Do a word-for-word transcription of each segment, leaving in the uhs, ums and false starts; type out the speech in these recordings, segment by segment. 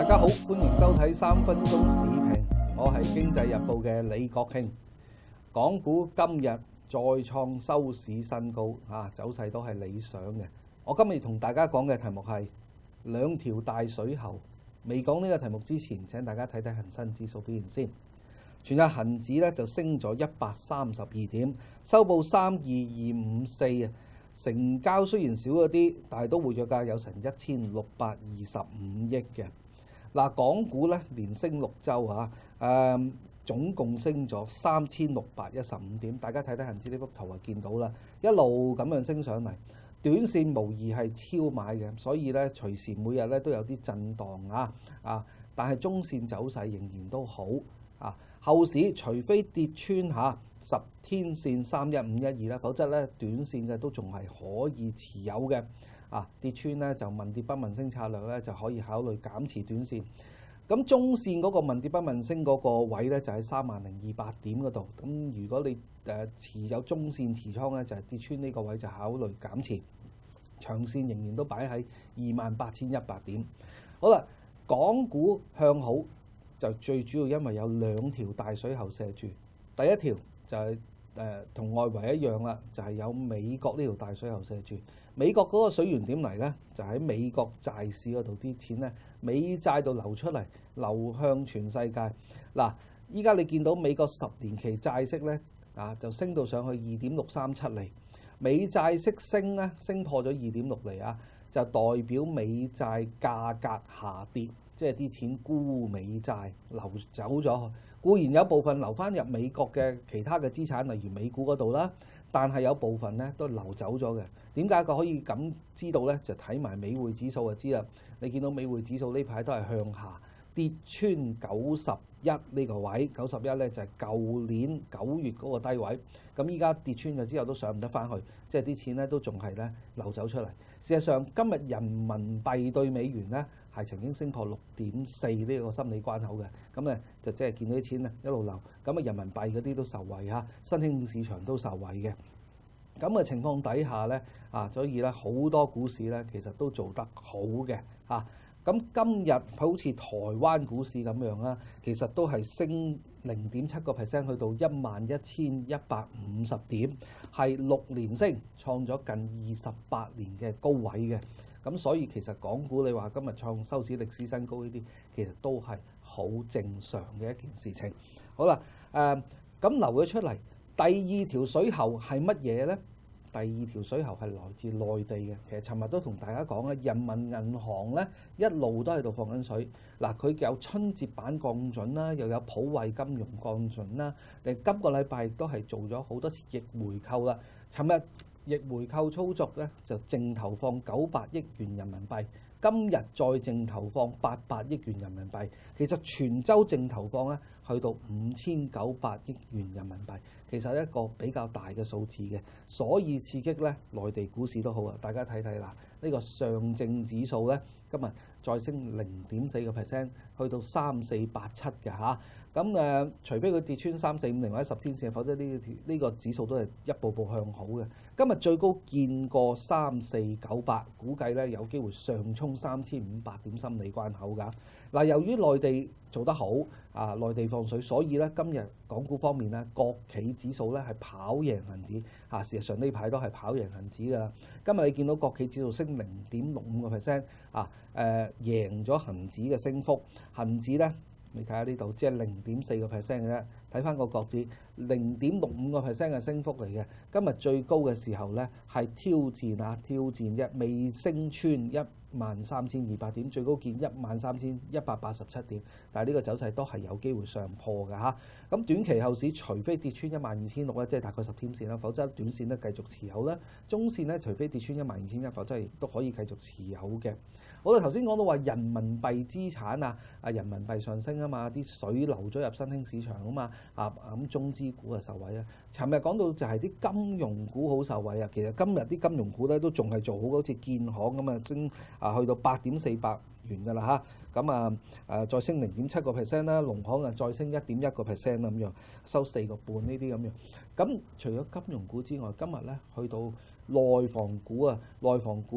家好，歡迎收睇三分鐘時評，我係經濟日報嘅李國慶。港股今日再創收市新高，啊，走勢都係理想嘅。我今日同大家講嘅題目係兩條大水喉。未講呢個題目之前，請大家睇睇恒生指數表現先。全日恒指咧就升咗一百三十二點，收報三二二五四啊。成交雖然少咗啲，但係都活躍價有成一千六百二十五億嘅。嗱，港股咧連升六週啊，誒總共升咗三千六百一十五點。大家睇睇恒指呢幅圖就見到啦，一路咁樣升上嚟，短線無疑係超買嘅，所以咧隨時每日咧都有啲震盪啊啊！但係中線走勢仍然都好啊。後市除非跌穿下十天線三一五一二啦，否則咧短線嘅都仲係可以持有嘅。啊，跌穿咧就問跌不問升策略咧就可以考慮減持短線。咁中線嗰個問跌不問升嗰個位咧就喺三萬零二百點嗰度。咁如果你誒持有中線持倉咧，就係跌穿呢個位就考慮減持。長線仍然都擺喺二萬八千一百點。好啦，港股向好就最主要因為有兩條大水喉射住。第一條就係誒同外圍一樣啦，就係、是、有美國呢條大水喉射住。美國嗰個水源點嚟呢？就喺美國債市嗰度啲錢咧，美債度流出嚟，流向全世界。嗱，依家你見到美國十年期債息咧啊，就升到上去二點六三七厘。美債息升咧，升破咗二點六厘啊，就代表美債價格下跌，即係啲錢沽美債流走咗。固然有部分流翻入美國嘅其他嘅資產，例如美股嗰度啦，但係有部分咧都流走咗嘅。點解佢可以咁知道咧？就睇埋美匯指數就知啦。你見到美匯指數呢排都係向下跌穿九十一呢個位，九十一咧就係舊年九月嗰個低位。咁依家跌穿咗之後都上唔得翻去，即係啲錢咧都仲係咧流走出嚟。事實上今日人民幣對美元咧係曾經升破六點四呢個心理關口嘅，咁咧就即係見到啲錢咧一路流，咁啊人民幣嗰啲都受惠嚇，新興市場都受惠嘅。咁嘅情況底下咧啊，所以咧好多股市咧其實都做得好嘅嚇。咁今日好似台灣股市咁樣啦，其實都係升零點七個 percent 去到一萬一千一百五十點，係六連升，創咗近二十八年嘅高位嘅。咁所以其實港股你話今日創收市歷史新高呢啲，其實都係好正常嘅一件事情。好啦，誒咁流咗出嚟，第二條水喉係乜嘢呢？第二條水喉係來自內地嘅。其實尋日都同大家講咧，人民銀行咧一路都喺度放緊水。嗱，佢有春節版降準啦，又有普惠金融降準啦。誒，今個禮拜亦都係做咗好多次逆回購啦。尋日逆回購操作咧就淨投放九百億元人民幣，今日再淨投放八百億元人民幣。其實全週淨投放咧去到五千九百億元人民幣，其實一個比較大嘅數字嘅，所以刺激咧內地股市都好啊。大家睇睇啦，呢個上證指數咧今日再升零點四個 percent，去到三四八七嘅嚇。咁誒，除非佢跌穿三四五零或者十天線，否則呢條呢個指數都係一步步向好嘅。今日最高見過三四九八，估計咧有機會上衝三千五百點心理關口㗎。嗱，由於內地做得好啊，內地放水，所以咧今日港股方面咧，國企指數咧係跑贏恒指嚇。事實上呢排都係跑贏恒指㗎。今日你見到國企指數升零點六五個 percent 啊，誒、呃、贏咗恒指嘅升幅，恒指咧。你睇下呢度，即係零點四個 percent 嘅啫。睇翻個國指，零點六五個 percent 嘅升幅嚟嘅。今日最高嘅時候咧，係挑戰啊，挑戰啫，未升穿一萬三千二百點，最高見一萬三千一百八十七點。但係呢個走勢都係有機會上破嘅嚇。咁短期後市，除非跌穿一萬二千六咧，即係大概十天線啦，否則短線咧繼續持有啦。中線咧，除非跌穿一萬二千一，否則亦都可以繼續持有嘅。我哋頭先講到話人民幣資產啊，啊人民幣上升啊嘛，啲水流咗入新興市場啊嘛，啊咁中資股啊受惠啊。尋日講到就係啲金融股好受惠啊，其實今日啲金融股咧都仲係做好，好似建行咁啊升啊去到八點四百元㗎啦嚇，咁啊誒再升零點七個 percent 啦，農行啊再升一點一個 percent 咁樣，收四個半呢啲咁樣。咁除咗金融股之外，今日咧去到內房股啊，內房股咧。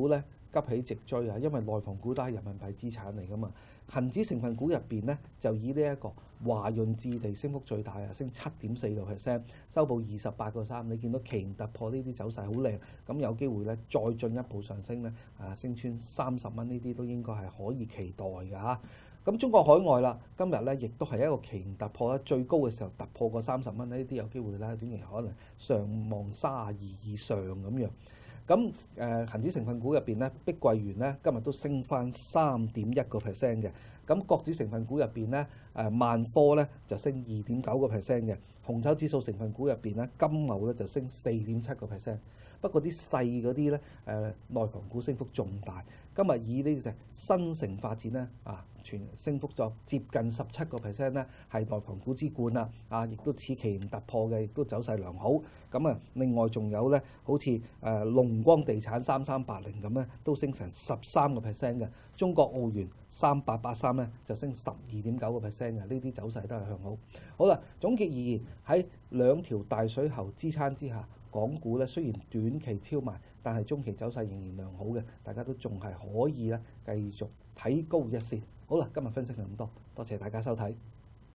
急起直追啊，因為內房股都係人民幣資產嚟噶嘛。恒指成分股入邊咧，就以呢一個華潤置地升幅最大啊，升七點四個 percent，收報二十八個三。你見到期突破呢啲走勢好靚，咁有機會咧再進一步上升咧，啊升穿三十蚊呢啲都應該係可以期待嘅嚇。咁中國海外啦，今日咧亦都係一個期突破咧最高嘅時候突破過三十蚊，呢啲有機會咧短期可能上望三十二以上咁樣。咁誒恆指成分股入邊咧，碧桂園咧今日都升翻三點一個 percent 嘅。咁國指成分股入邊咧，誒萬科咧就升二點九個 percent 嘅。紅籌指數成分股入邊咧，金牛咧就升四點七個 percent。不過啲細嗰啲咧，誒內房股升幅仲大。今日以呢隻新城發展咧，啊全升幅咗接近十七個 percent 咧，係內房股之冠啦。啊，亦都此期突破嘅，亦都走勢良好。咁啊，另外仲有咧，好似誒龍光地產三三八零咁咧，都升成十三個 percent 嘅。中國奧園三八八三咧就升十二點九個 percent 嘅，呢啲走勢都係向好。好啦，總結而言，喺兩條大水喉支撐之下，港股咧雖然短期超賣，但係中期走勢仍然良好嘅，大家都仲係可以咧繼續睇高一線。好啦，今日分析就咁多，多謝大家收睇。